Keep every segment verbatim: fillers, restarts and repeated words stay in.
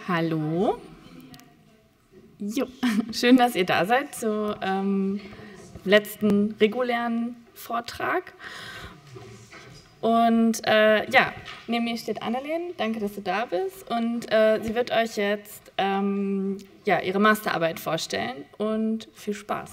Hallo. Jo. Schön, dass ihr da seid zum ähm, letzten regulären Vortrag. Und äh, ja, neben mir steht Annalena. Danke, dass du da bist. Und äh, sie wird euch jetzt ähm, ja, ihre Masterarbeit vorstellen. Und viel Spaß.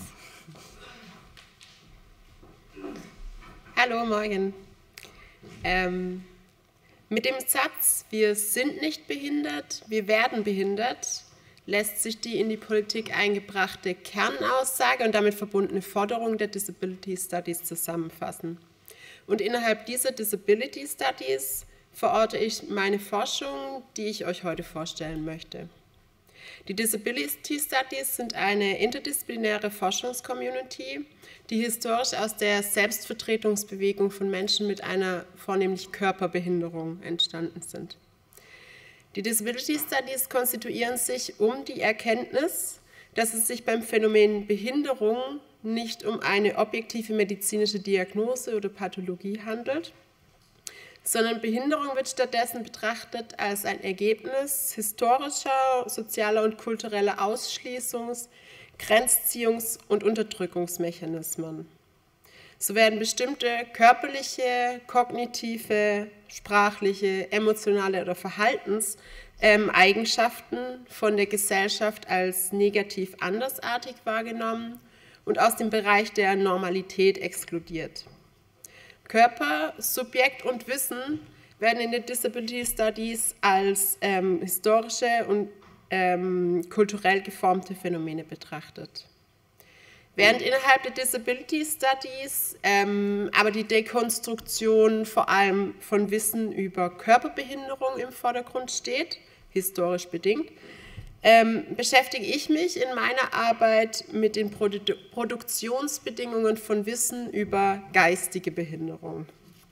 Hallo, morgen. Ähm, mit dem Satz, wir sind nicht behindert, wir werden behindert, lässt sich die in die Politik eingebrachte Kernaussage und damit verbundene Forderung der Disability Studies zusammenfassen. Und innerhalb dieser Disability Studies verorte ich meine Forschung, die ich euch heute vorstellen möchte. Die Disability Studies sind eine interdisziplinäre Forschungscommunity, die historisch aus der Selbstvertretungsbewegung von Menschen mit einer vornehmlich Körperbehinderung entstanden sind. Die Disability Studies konstituieren sich um die Erkenntnis, dass es sich beim Phänomen Behinderung nicht um eine objektive medizinische Diagnose oder Pathologie handelt, sondern Behinderung wird stattdessen betrachtet als ein Ergebnis historischer, sozialer und kultureller Ausschließungs-, Grenzziehungs- und Unterdrückungsmechanismen. So werden bestimmte körperliche, kognitive, sprachliche, emotionale oder Verhaltenseigenschaften ähm, von der Gesellschaft als negativ andersartig wahrgenommen und aus dem Bereich der Normalität exkludiert. Körper, Subjekt und Wissen werden in den Disability Studies als ähm, historische und ähm, kulturell geformte Phänomene betrachtet. Während innerhalb der Disability Studies ähm, aber die Dekonstruktion vor allem von Wissen über Körperbehinderung im Vordergrund steht, historisch bedingt, ähm, beschäftige ich mich in meiner Arbeit mit den Produ- Produktionsbedingungen von Wissen über geistige Behinderung.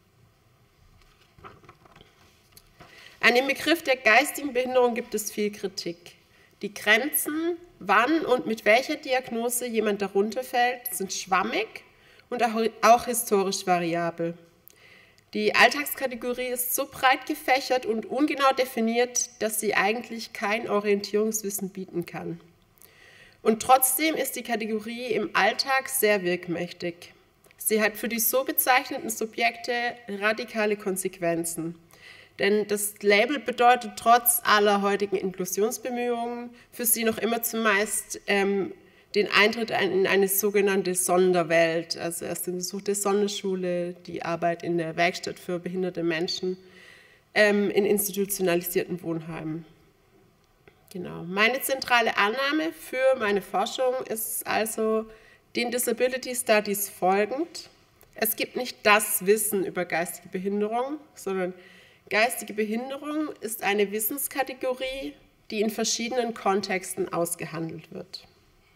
An dem Begriff der geistigen Behinderung gibt es viel Kritik. Die Grenzen, wann und mit welcher Diagnose jemand darunter fällt, sind schwammig und auch historisch variabel. Die Alltagskategorie ist so breit gefächert und ungenau definiert, dass sie eigentlich kein Orientierungswissen bieten kann. Und trotzdem ist die Kategorie im Alltag sehr wirkmächtig. Sie hat für die so bezeichneten Subjekte radikale Konsequenzen. Denn das Label bedeutet trotz aller heutigen Inklusionsbemühungen für sie noch immer zumeist ähm, den Eintritt in eine sogenannte Sonderwelt, also erst den Besuch der Sonderschule, die Arbeit in der Werkstatt für behinderte Menschen, ähm, in institutionalisierten Wohnheimen. Genau. Meine zentrale Annahme für meine Forschung ist also den Disability Studies folgend: Es gibt nicht das Wissen über geistige Behinderung, sondern geistige Behinderung ist eine Wissenskategorie, die in verschiedenen Kontexten ausgehandelt wird.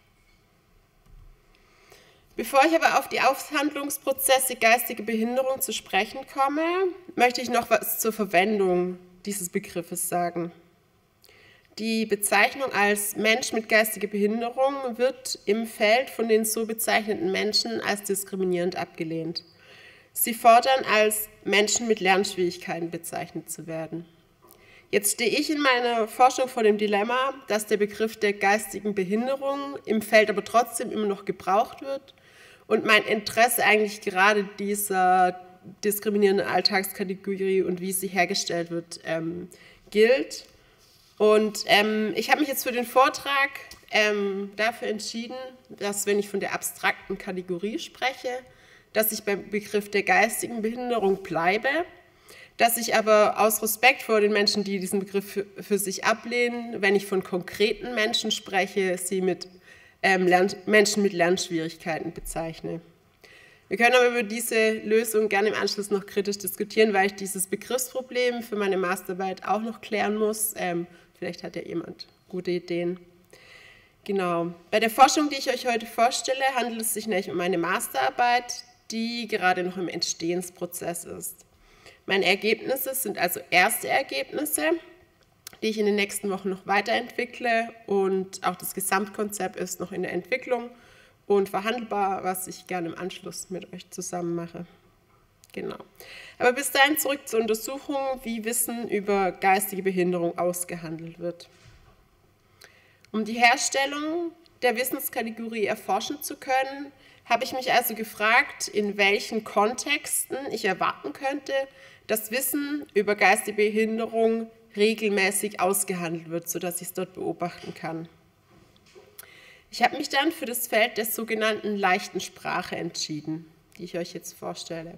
Bevor ich aber auf die Aushandlungsprozesse geistige Behinderung zu sprechen komme, möchte ich noch was zur Verwendung dieses Begriffes sagen. Die Bezeichnung als Mensch mit geistiger Behinderung wird im Feld von den so bezeichneten Menschen als diskriminierend abgelehnt. Sie fordern, als Menschen mit Lernschwierigkeiten bezeichnet zu werden. Jetzt stehe ich in meiner Forschung vor dem Dilemma, dass der Begriff der geistigen Behinderung im Feld aber trotzdem immer noch gebraucht wird und mein Interesse eigentlich gerade dieser diskriminierenden Alltagskategorie und wie sie hergestellt wird, ähm, gilt. Und ähm, ich habe mich jetzt für den Vortrag ähm, dafür entschieden, dass, wenn ich von der abstrakten Kategorie spreche, dass ich beim Begriff der geistigen Behinderung bleibe, dass ich aber aus Respekt vor den Menschen, die diesen Begriff für, für sich ablehnen, wenn ich von konkreten Menschen spreche, sie mit ähm, Lern- Menschen mit Lernschwierigkeiten bezeichne. Wir können aber über diese Lösung gerne im Anschluss noch kritisch diskutieren, weil ich dieses Begriffsproblem für meine Masterarbeit auch noch klären muss. Ähm, vielleicht hat ja jemand gute Ideen. Genau. Bei der Forschung, die ich euch heute vorstelle, handelt es sich nämlich um eine Masterarbeit, die gerade noch im Entstehensprozess ist. Meine Ergebnisse sind also erste Ergebnisse, die ich in den nächsten Wochen noch weiterentwickle, und auch das Gesamtkonzept ist noch in der Entwicklung und verhandelbar, was ich gerne im Anschluss mit euch zusammen mache. Genau. Aber bis dahin zurück zur Untersuchung, wie Wissen über geistige Behinderung ausgehandelt wird. Um die Herstellung der Wissenskategorie erforschen zu können, habe ich mich also gefragt, in welchen Kontexten ich erwarten könnte, dass Wissen über geistige Behinderung regelmäßig ausgehandelt wird, sodass ich es dort beobachten kann. Ich habe mich dann für das Feld der sogenannten leichten Sprache entschieden, die ich euch jetzt vorstelle.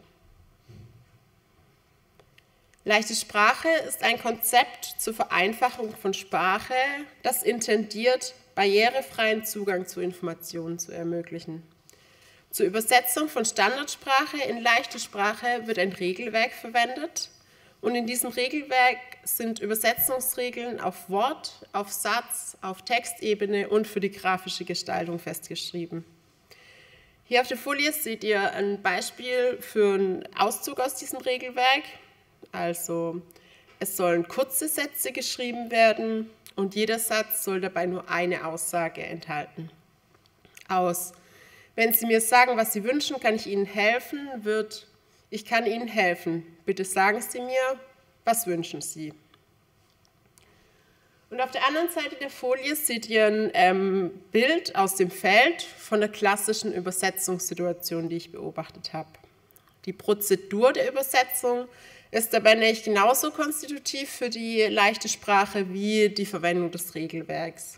Leichte Sprache ist ein Konzept zur Vereinfachung von Sprache, das intendiert, barrierefreien Zugang zu Informationen zu ermöglichen. Zur Übersetzung von Standardsprache in leichte Sprache wird ein Regelwerk verwendet und in diesem Regelwerk sind Übersetzungsregeln auf Wort, auf Satz, auf Textebene und für die grafische Gestaltung festgeschrieben. Hier auf der Folie seht ihr ein Beispiel für einen Auszug aus diesem Regelwerk. Also es sollen kurze Sätze geschrieben werden und jeder Satz soll dabei nur eine Aussage enthalten. Aus "Wenn Sie mir sagen, was Sie wünschen, kann ich Ihnen helfen" wird "Ich kann Ihnen helfen. Bitte sagen Sie mir, was wünschen Sie?" Und auf der anderen Seite der Folie seht ihr ein ähm, Bild aus dem Feld von der klassischen Übersetzungssituation, die ich beobachtet habe. Die Prozedur der Übersetzung ist dabei nicht genauso konstitutiv für die leichte Sprache wie die Verwendung des Regelwerks.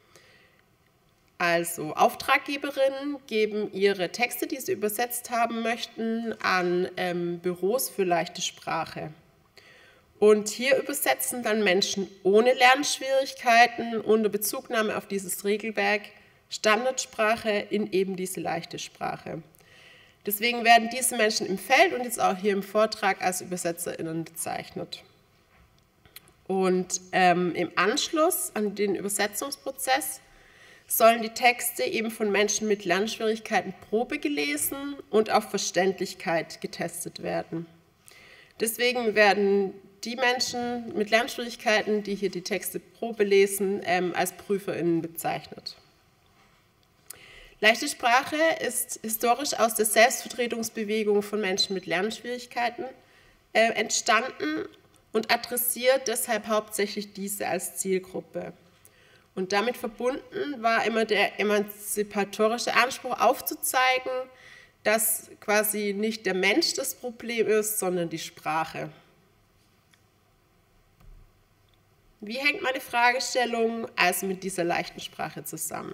Also Auftraggeberinnen geben ihre Texte, die sie übersetzt haben möchten, an ähm, Büros für leichte Sprache. Und hier übersetzen dann Menschen ohne Lernschwierigkeiten unter Bezugnahme auf dieses Regelwerk Standardsprache in eben diese leichte Sprache. Deswegen werden diese Menschen im Feld und jetzt auch hier im Vortrag als ÜbersetzerInnen bezeichnet. Und ähm, im Anschluss an den Übersetzungsprozess sollen die Texte eben von Menschen mit Lernschwierigkeiten Probe gelesen und auf Verständlichkeit getestet werden. Deswegen werden die Menschen mit Lernschwierigkeiten, die hier die Texte Probe lesen, ähm, als PrüferInnen bezeichnet. Leichte Sprache ist historisch aus der Selbstvertretungsbewegung von Menschen mit Lernschwierigkeiten äh, entstanden und adressiert deshalb hauptsächlich diese als Zielgruppe. Und damit verbunden war immer der emanzipatorische Anspruch aufzuzeigen, dass quasi nicht der Mensch das Problem ist, sondern die Sprache. Wie hängt meine Fragestellung also mit dieser leichten Sprache zusammen?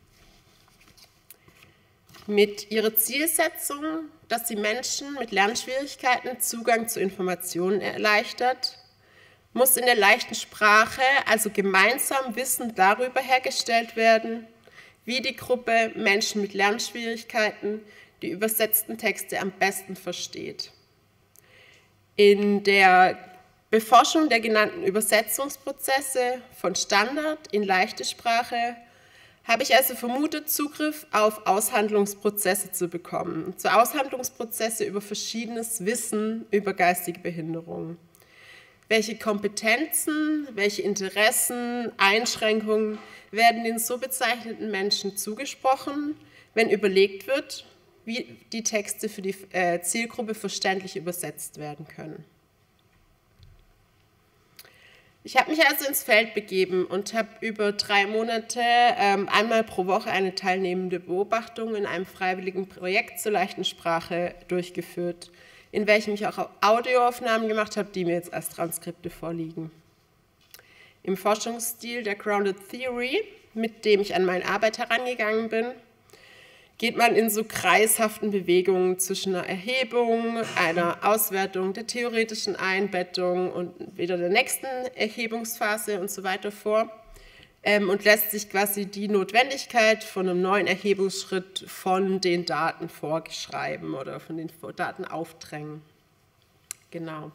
Mit ihrer Zielsetzung, dass sie Menschen mit Lernschwierigkeiten Zugang zu Informationen erleichtert, muss in der leichten Sprache also gemeinsam Wissen darüber hergestellt werden, wie die Gruppe Menschen mit Lernschwierigkeiten die übersetzten Texte am besten versteht. In der Beforschung der genannten Übersetzungsprozesse von Standard in leichte Sprache habe ich also vermutet, Zugriff auf Aushandlungsprozesse zu bekommen, zu Aushandlungsprozesse über verschiedenes Wissen über geistige Behinderung. Welche Kompetenzen, welche Interessen, Einschränkungen werden den so bezeichneten Menschen zugesprochen, wenn überlegt wird, wie die Texte für die äh, Zielgruppe verständlich übersetzt werden können. Ich habe mich also ins Feld begeben und habe über drei Monate ähm, einmal pro Woche eine teilnehmende Beobachtung in einem freiwilligen Projekt zur leichten Sprache durchgeführt, in welchem ich auch Audioaufnahmen gemacht habe, die mir jetzt als Transkripte vorliegen. Im Forschungsstil der Grounded Theory, mit dem ich an meine Arbeit herangegangen bin, geht man in so kreishaften Bewegungen zwischen einer Erhebung, einer Auswertung, der theoretischen Einbettung und wieder der nächsten Erhebungsphase und so weiter vor ähm, und lässt sich quasi die Notwendigkeit von einem neuen Erhebungsschritt von den Daten vorschreiben oder von den Daten aufdrängen. Genau.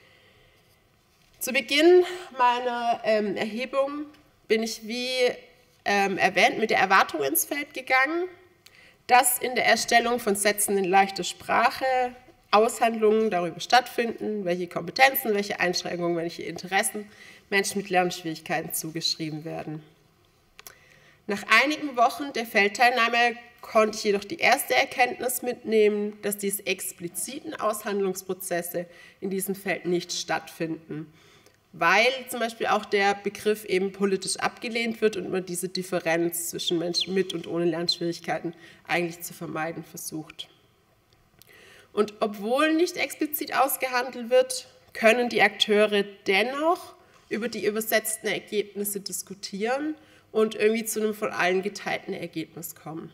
Zu Beginn meiner ähm, Erhebung bin ich, wie ähm, erwähnt, mit der Erwartung ins Feld gegangen, dass in der Erstellung von Sätzen in leichter Sprache Aushandlungen darüber stattfinden, welche Kompetenzen, welche Einschränkungen, welche Interessen Menschen mit Lernschwierigkeiten zugeschrieben werden. Nach einigen Wochen der Feldteilnahme konnte ich jedoch die erste Erkenntnis mitnehmen, dass diese expliziten Aushandlungsprozesse in diesem Feld nicht stattfinden, weil zum Beispiel auch der Begriff eben politisch abgelehnt wird und man diese Differenz zwischen Menschen mit und ohne Lernschwierigkeiten eigentlich zu vermeiden versucht. Und obwohl nicht explizit ausgehandelt wird, können die Akteure dennoch über die übersetzten Ergebnisse diskutieren und irgendwie zu einem von allen geteilten Ergebnis kommen.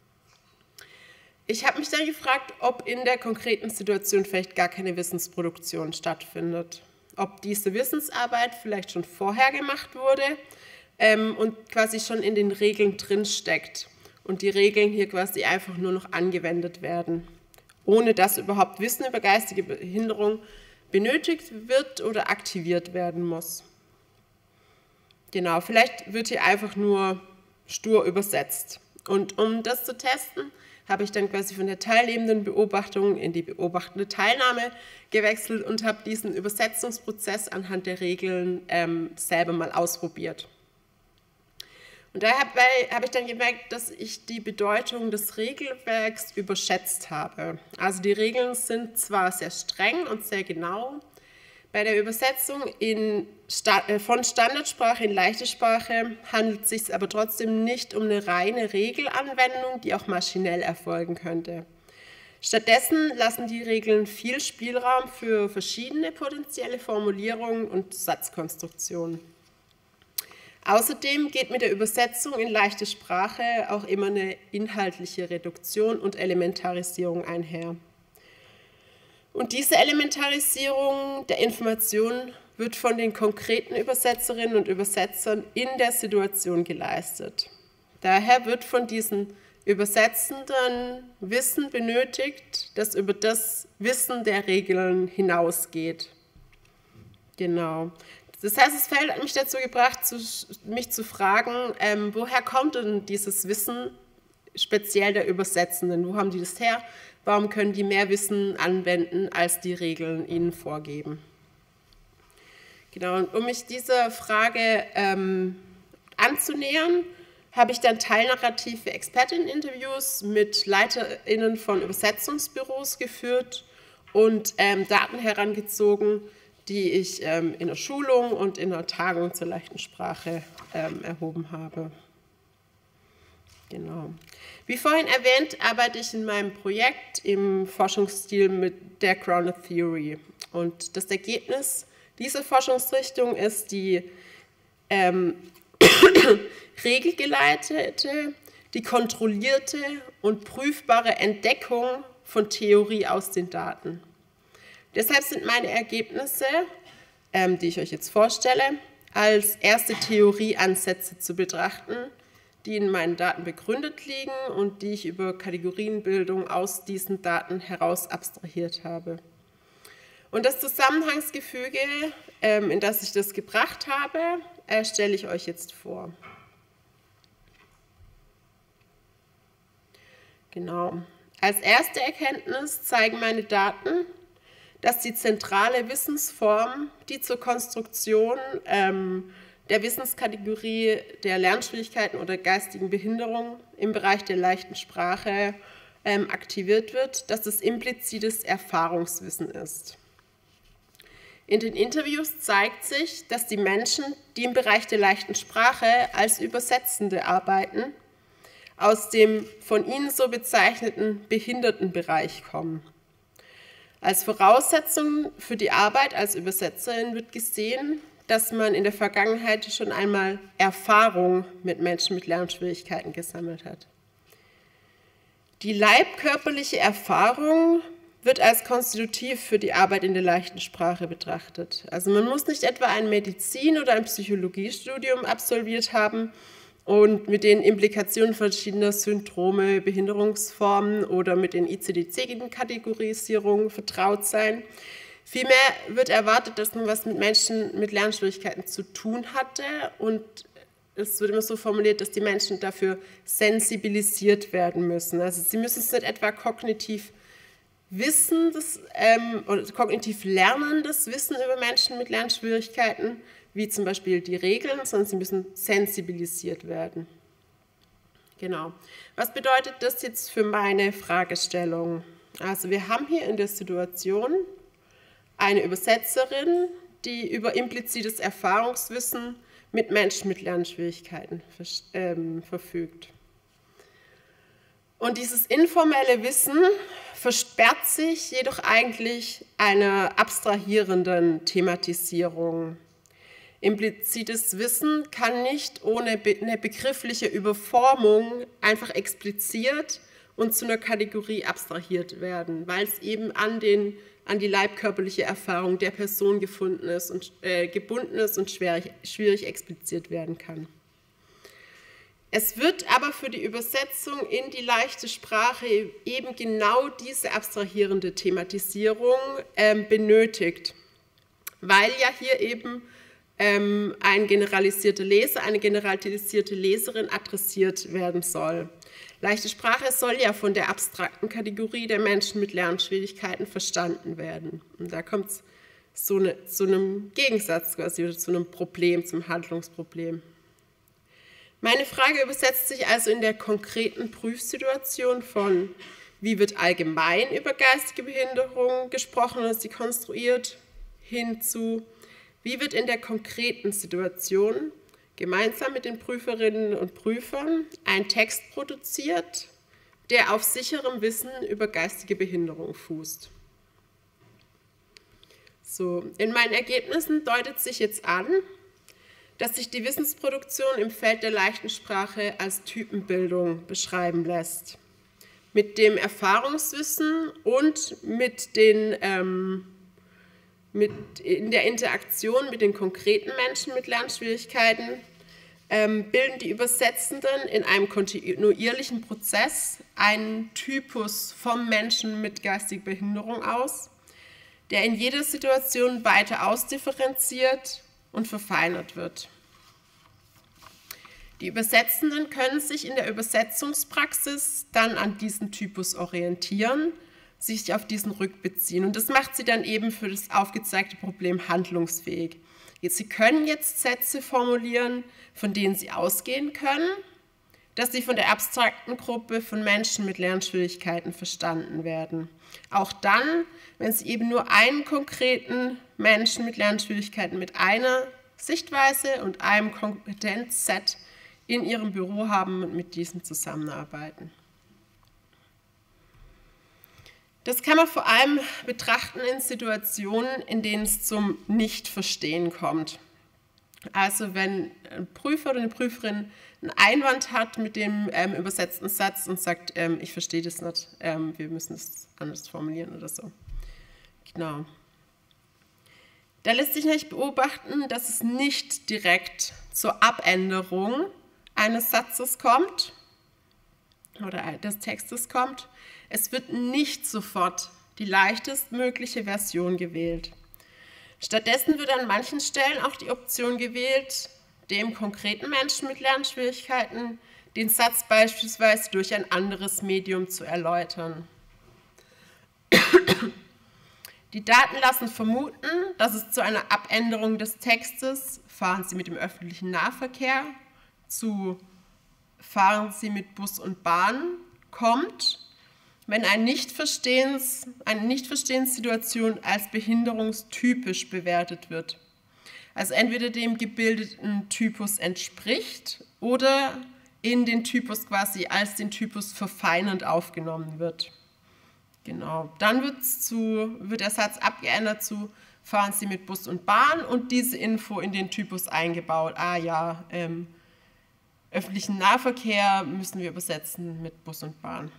Ich habe mich dann gefragt, ob in der konkreten Situation vielleicht gar keine Wissensproduktion stattfindet, ob diese Wissensarbeit vielleicht schon vorher gemacht wurde ähm, und quasi schon in den Regeln drinsteckt und die Regeln hier quasi einfach nur noch angewendet werden, ohne dass überhaupt Wissen über geistige Behinderung benötigt wird oder aktiviert werden muss. Genau, vielleicht wird hier einfach nur stur übersetzt. Und um das zu testen, habe ich dann quasi von der teilnehmenden Beobachtung in die beobachtende Teilnahme gewechselt und habe diesen Übersetzungsprozess anhand der Regeln ähm, selber mal ausprobiert. Und dabei habe ich dann gemerkt, dass ich die Bedeutung des Regelwerks überschätzt habe. Also die Regeln sind zwar sehr streng und sehr genau, bei der Übersetzung in, von Standardsprache in leichte Sprache handelt es sich aber trotzdem nicht um eine reine Regelanwendung, die auch maschinell erfolgen könnte. Stattdessen lassen die Regeln viel Spielraum für verschiedene potenzielle Formulierungen und Satzkonstruktionen. Außerdem geht mit der Übersetzung in leichte Sprache auch immer eine inhaltliche Reduktion und Elementarisierung einher. Und diese Elementarisierung der Informationen wird von den konkreten Übersetzerinnen und Übersetzern in der Situation geleistet. Daher wird von diesen Übersetzenden Wissen benötigt, das über das Wissen der Regeln hinausgeht. Genau. Das heißt, es hat mich dazu gebracht, mich zu fragen, ähm, woher kommt denn dieses Wissen speziell der Übersetzenden? Wo haben die das her? Warum können die mehr Wissen anwenden, als die Regeln ihnen vorgeben? Genau, und um mich dieser Frage ähm, anzunähern, habe ich dann teilnarrative Expertinnen-Interviews mit LeiterInnen von Übersetzungsbüros geführt und ähm, Daten herangezogen, die ich ähm, in der Schulung und in der Tagung zur leichten Sprache ähm, erhoben habe. Genau. Wie vorhin erwähnt, arbeite ich in meinem Projekt im Forschungsstil mit der Grounded Theory. Und das Ergebnis dieser Forschungsrichtung ist die ähm, regelgeleitete, die kontrollierte und prüfbare Entdeckung von Theorie aus den Daten. Deshalb sind meine Ergebnisse, ähm, die ich euch jetzt vorstelle, als erste Theorieansätze zu betrachten, die in meinen Daten begründet liegen und die ich über Kategorienbildung aus diesen Daten heraus abstrahiert habe. Und das Zusammenhangsgefüge, ähm, in das ich das gebracht habe, äh, stelle ich euch jetzt vor. Genau. Als erste Erkenntnis zeigen meine Daten, dass die zentrale Wissensform, die zur Konstruktion ähm, der Wissenskategorie der Lernschwierigkeiten oder geistigen Behinderung im Bereich der leichten Sprache ähm, aktiviert wird, dass es implizites Erfahrungswissen ist. In den Interviews zeigt sich, dass die Menschen, die im Bereich der leichten Sprache als Übersetzende arbeiten, aus dem von ihnen so bezeichneten Behindertenbereich kommen. Als Voraussetzung für die Arbeit als Übersetzerin wird gesehen, dass man in der Vergangenheit schon einmal Erfahrung mit Menschen mit Lernschwierigkeiten gesammelt hat. Die leibkörperliche Erfahrung wird als konstitutiv für die Arbeit in der leichten Sprache betrachtet. Also man muss nicht etwa ein Medizin- oder ein Psychologiestudium absolviert haben und mit den Implikationen verschiedener Syndrome, Behinderungsformen oder mit den I C D C-Kategorisierungen vertraut sein. Vielmehr wird erwartet, dass man was mit Menschen mit Lernschwierigkeiten zu tun hatte und es wird immer so formuliert, dass die Menschen dafür sensibilisiert werden müssen. Also sie müssen es nicht etwa kognitiv wissen, das, ähm, oder kognitiv lernen, das Wissen über Menschen mit Lernschwierigkeiten, wie zum Beispiel die Regeln, sondern sie müssen sensibilisiert werden. Genau. Was bedeutet das jetzt für meine Fragestellung? Also wir haben hier in der Situation eine Übersetzerin, die über implizites Erfahrungswissen mit Menschen mit Lernschwierigkeiten ähm, verfügt. Und dieses informelle Wissen versperrt sich jedoch eigentlich einer abstrahierenden Thematisierung. Implizites Wissen kann nicht ohne eine begriffliche Überformung einfach expliziert und zu einer Kategorie abstrahiert werden, weil es eben an, den, an die leibkörperliche Erfahrung der Person gefunden ist und, äh, gebunden ist und schwierig, schwierig expliziert werden kann. Es wird aber für die Übersetzung in die leichte Sprache eben genau diese abstrahierende Thematisierung ähm, benötigt, weil ja hier eben ähm, ein generalisierter Leser, eine generalisierte Leserin adressiert werden soll. Leichte Sprache soll ja von der abstrakten Kategorie der Menschen mit Lernschwierigkeiten verstanden werden. Und da kommt es so eine, zu einem Gegensatz, quasi, oder zu einem Problem, zum Handlungsproblem. Meine Frage übersetzt sich also in der konkreten Prüfsituation von, wie wird allgemein über geistige Behinderung gesprochen oder sie konstruiert, hin zu, wie wird in der konkreten Situation gemeinsam mit den Prüferinnen und Prüfern ein Text produziert, der auf sicherem Wissen über geistige Behinderung fußt. So, in meinen Ergebnissen deutet sich jetzt an, dass sich die Wissensproduktion im Feld der leichten Sprache als Typenbildung beschreiben lässt. Mit dem Erfahrungswissen und mit, den, ähm, mit in der Interaktion mit den konkreten Menschen mit Lernschwierigkeiten ähm, bilden die Übersetzenden in einem kontinuierlichen Prozess einen Typus vom Menschen mit geistiger Behinderung aus, der in jeder Situation weiter ausdifferenziert und verfeinert wird. Die Übersetzenden können sich in der Übersetzungspraxis dann an diesen Typus orientieren, sich auf diesen rückbeziehen. Und das macht sie dann eben für das aufgezeigte Problem handlungsfähig. Jetzt, sie können jetzt Sätze formulieren, von denen sie ausgehen können, dass sie von der abstrakten Gruppe von Menschen mit Lernschwierigkeiten verstanden werden. Auch dann, wenn sie eben nur einen konkreten Menschen mit Lernschwierigkeiten mit einer Sichtweise und einem Kompetenzset in ihrem Büro haben und mit diesem zusammenarbeiten. Das kann man vor allem betrachten in Situationen, in denen es zum Nichtverstehen kommt. Also wenn ein Prüfer oder eine Prüferin einen Einwand hat mit dem ähm, übersetzten Satz und sagt, ähm, ich verstehe das nicht, ähm, wir müssen es anders formulieren oder so. Genau. Da lässt sich nicht beobachten, dass es nicht direkt zur Abänderung eines Satzes kommt oder des Textes kommt. Es wird nicht sofort die leichtestmögliche Version gewählt. Stattdessen wird an manchen Stellen auch die Option gewählt, dem konkreten Menschen mit Lernschwierigkeiten den Satz beispielsweise durch ein anderes Medium zu erläutern. Die Daten lassen vermuten, dass es zu einer Abänderung des Textes, fahren Sie mit dem öffentlichen Nahverkehr, zu fahren Sie mit Bus und Bahn, kommt, wenn ein Nichtverstehens, eine Nichtverstehenssituation als behinderungstypisch bewertet wird. Also entweder dem gebildeten Typus entspricht oder in den Typus quasi als den Typus verfeinernd aufgenommen wird. Genau, dann wird's zu, wird der Satz abgeändert zu fahren Sie mit Bus und Bahn und diese Info in den Typus eingebaut. Ah ja, ähm, öffentlichen Nahverkehr müssen wir übersetzen mit Bus und Bahn.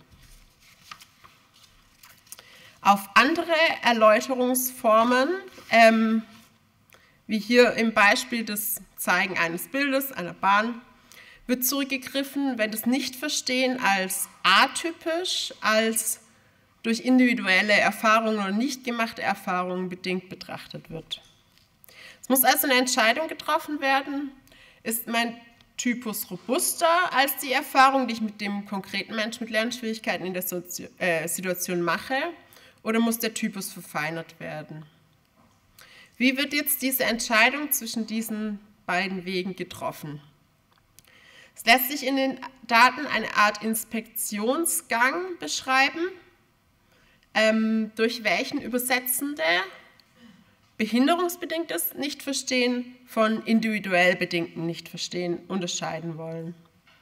Auf andere Erläuterungsformen, ähm, wie hier im Beispiel des Zeigen eines Bildes, einer Bahn, wird zurückgegriffen, wenn das Nichtverstehen als atypisch, als durch individuelle Erfahrungen oder nicht gemachte Erfahrungen bedingt betrachtet wird. Es muss also eine Entscheidung getroffen werden, ist mein Typus robuster als die Erfahrung, die ich mit dem konkreten Menschen mit Lernschwierigkeiten in der Sozi- äh, Situation mache, oder muss der Typus verfeinert werden? Wie wird jetzt diese Entscheidung zwischen diesen beiden Wegen getroffen? Es lässt sich in den Daten eine Art Inspektionsgang beschreiben, ähm, durch welchen Übersetzende behinderungsbedingtes Nichtverstehen von individuell bedingtem Nichtverstehen unterscheiden wollen.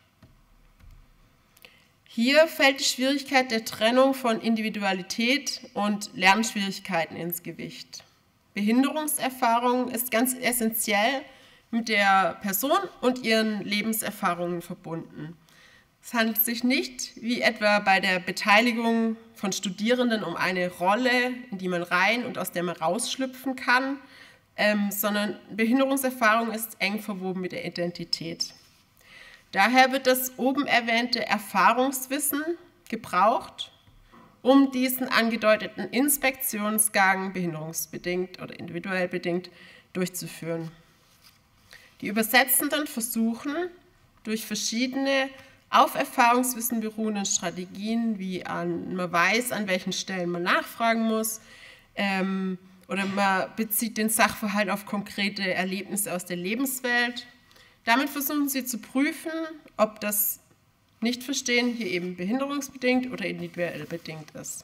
Hier fällt die Schwierigkeit der Trennung von Individualität und Lernschwierigkeiten ins Gewicht. Behinderungserfahrung ist ganz essentiell mit der Person und ihren Lebenserfahrungen verbunden. Es handelt sich nicht, wie etwa bei der Beteiligung von Studierenden, um eine Rolle, in die man rein und aus der man rausschlüpfen kann, ähm, sondern Behinderungserfahrung ist eng verwoben mit der Identität. Daher wird das oben erwähnte Erfahrungswissen gebraucht, um diesen angedeuteten Inspektionsgang behinderungsbedingt oder individuell bedingt durchzuführen. Die Übersetzenden versuchen, durch verschiedene auf Erfahrungswissen beruhenden Strategien, wie an, man weiß, an welchen Stellen man nachfragen muss, ähm, oder man bezieht den Sachverhalt auf konkrete Erlebnisse aus der Lebenswelt. Damit versuchen sie zu prüfen, ob das Nichtverstehen hier eben behinderungsbedingt oder individuell bedingt ist.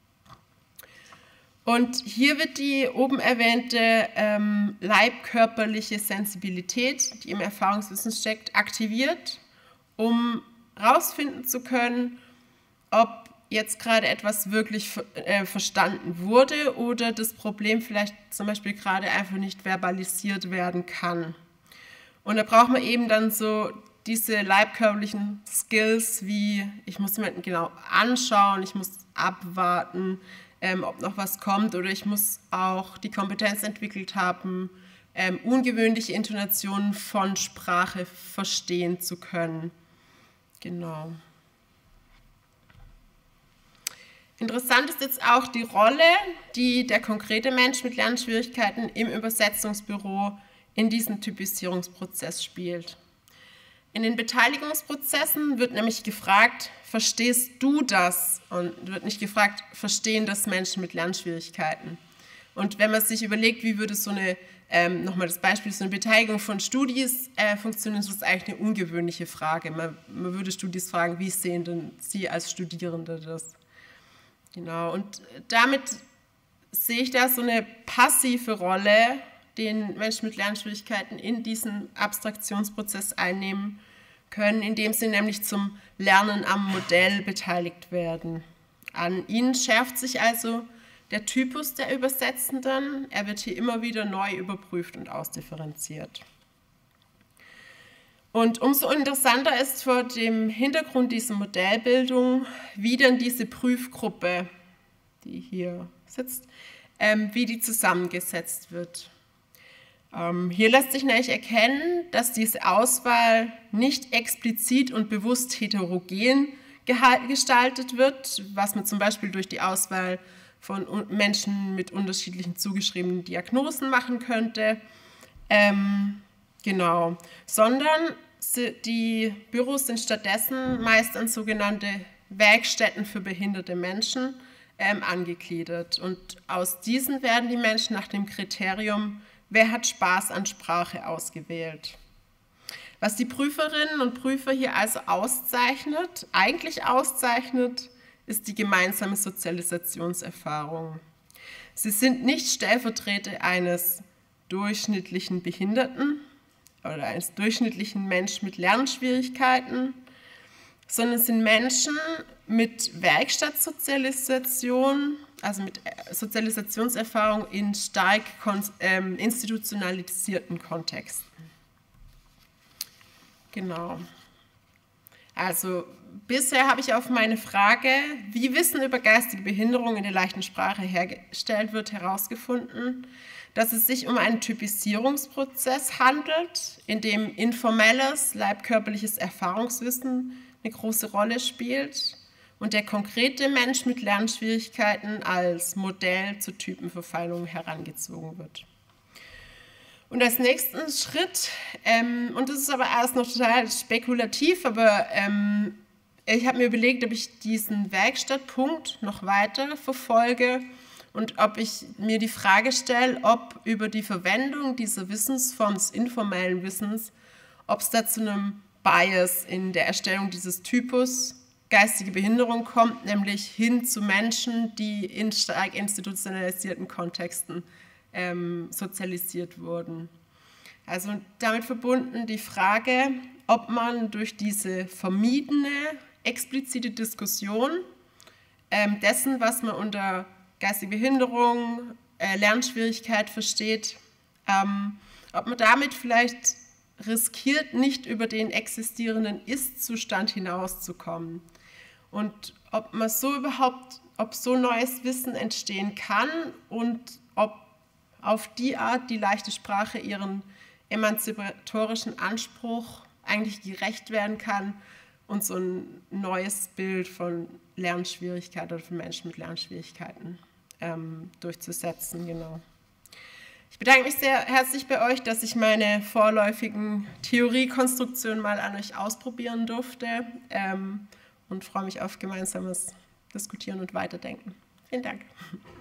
Und hier wird die oben erwähnte ähm, leibkörperliche Sensibilität, die im Erfahrungswissen steckt, aktiviert, um herausfinden zu können, ob jetzt gerade etwas wirklich äh, verstanden wurde oder das Problem vielleicht zum Beispiel gerade einfach nicht verbalisiert werden kann. Und da braucht man eben dann so diese leibkörperlichen Skills wie, ich muss jemanden genau anschauen, ich muss abwarten, ähm, ob noch was kommt, oder ich muss auch die Kompetenz entwickelt haben, ähm, ungewöhnliche Intonationen von Sprache verstehen zu können. Genau. Interessant ist jetzt auch die Rolle, die der konkrete Mensch mit Lernschwierigkeiten im Übersetzungsbüro in diesem Typisierungsprozess spielt. In den Beteiligungsprozessen wird nämlich gefragt, verstehst du das? Und wird nicht gefragt, verstehen das Menschen mit Lernschwierigkeiten? Und wenn man sich überlegt, wie würde so eine, ähm, nochmal das Beispiel, so eine Beteiligung von Studis äh, funktionieren, das ist eigentlich eine ungewöhnliche Frage. Man, man würde Studis fragen, wie sehen denn Sie als Studierende das? Genau, und damit sehe ich da so eine passive Rolle, den Menschen mit Lernschwierigkeiten in diesen Abstraktionsprozess einnehmen können, indem sie nämlich zum Lernen am Modell beteiligt werden. An ihnen schärft sich also der Typus der Übersetzenden. Er wird hier immer wieder neu überprüft und ausdifferenziert. Und umso interessanter ist vor dem Hintergrund dieser Modellbildung, wie denn diese Prüfgruppe, die hier sitzt, ähm, wie die zusammengesetzt wird. Ähm, hier lässt sich nämlich erkennen, dass diese Auswahl nicht explizit und bewusst heterogen gestaltet wird, was man zum Beispiel durch die Auswahl von Menschen mit unterschiedlichen zugeschriebenen Diagnosen machen könnte. Ähm, genau, sondern die Büros sind stattdessen meist an sogenannte Werkstätten für behinderte Menschen ähm, angegliedert. Und aus diesen werden die Menschen nach dem Kriterium, wer hat Spaß an Sprache, ausgewählt. Was die Prüferinnen und Prüfer hier also auszeichnet, eigentlich auszeichnet, ist die gemeinsame Sozialisationserfahrung. Sie sind nicht Stellvertreter eines durchschnittlichen Behinderten oder eines durchschnittlichen Menschen mit Lernschwierigkeiten, sondern sind Menschen mit Werkstattsozialisation, also mit Sozialisationserfahrung in stark ähm, institutionalisierten Kontexten. Genau. Also bisher habe ich auf meine Frage, wie Wissen über geistige Behinderung in der leichten Sprache hergestellt wird, herausgefunden, dass es sich um einen Typisierungsprozess handelt, in dem informelles, leibkörperliches Erfahrungswissen eine große Rolle spielt und der konkrete Mensch mit Lernschwierigkeiten als Modell zur Typenverfeindung herangezogen wird. Und als nächsten Schritt, ähm, und das ist aber erst noch total spekulativ, aber ähm, ich habe mir überlegt, ob ich diesen Werkstattpunkt noch weiter verfolge und ob ich mir die Frage stelle, ob über die Verwendung dieser Wissensform des informellen Wissens, ob es da zu einem Bias in der Erstellung dieses Typus geistige Behinderung kommt, nämlich hin zu Menschen, die in stark institutionalisierten Kontexten ähm, sozialisiert wurden. Also damit verbunden die Frage, ob man durch diese vermiedene, explizite Diskussion ähm, dessen, was man unter geistige Behinderung, äh, Lernschwierigkeit versteht, ähm, ob man damit vielleicht riskiert, nicht über den existierenden Ist-Zustand hinauszukommen. Und ob man so überhaupt, ob so neues Wissen entstehen kann und ob auf die Art die leichte Sprache ihren emanzipatorischen Anspruch eigentlich gerecht werden kann und so ein neues Bild von Lernschwierigkeiten oder von Menschen mit Lernschwierigkeiten ähm, durchzusetzen. Genau. Ich bedanke mich sehr herzlich bei euch, dass ich meine vorläufigen Theoriekonstruktionen mal an euch ausprobieren durfte ähm, und freue mich auf gemeinsames Diskutieren und Weiterdenken. Vielen Dank.